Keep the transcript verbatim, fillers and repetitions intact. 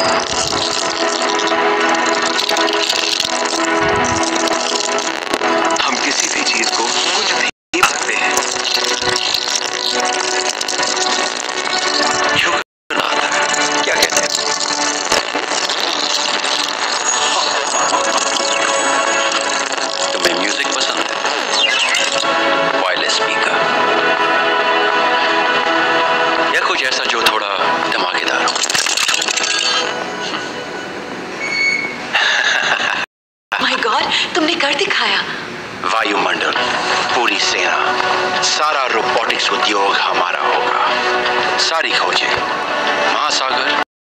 हम किसी भी चीज को कुछ भी कर सकते हैं। शुक्र आता है, क्या कहते हैं? तुम्हें म्यूजिक पसंद है? वायरलेस स्पीकर या कुछ ऐसा जो थोड़ा धमाकेदार हो? माय गॉड, तुमने कर दिखाया। वायुमंडल, पूरी सेना, सारा रोबोटिक्स उद्योग हमारा होगा। सारी खोजें, महासागर